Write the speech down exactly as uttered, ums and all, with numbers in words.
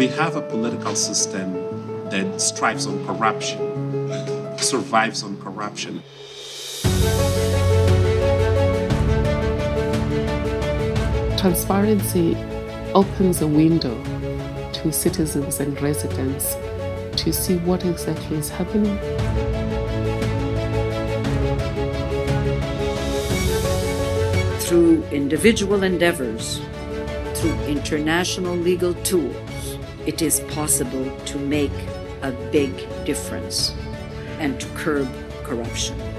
We have a political system that strives on corruption, survives on corruption. Transparency opens a window to citizens and residents to see what exactly is happening. Through individual endeavors, through international legal tools, it is possible to make a big difference and to curb corruption.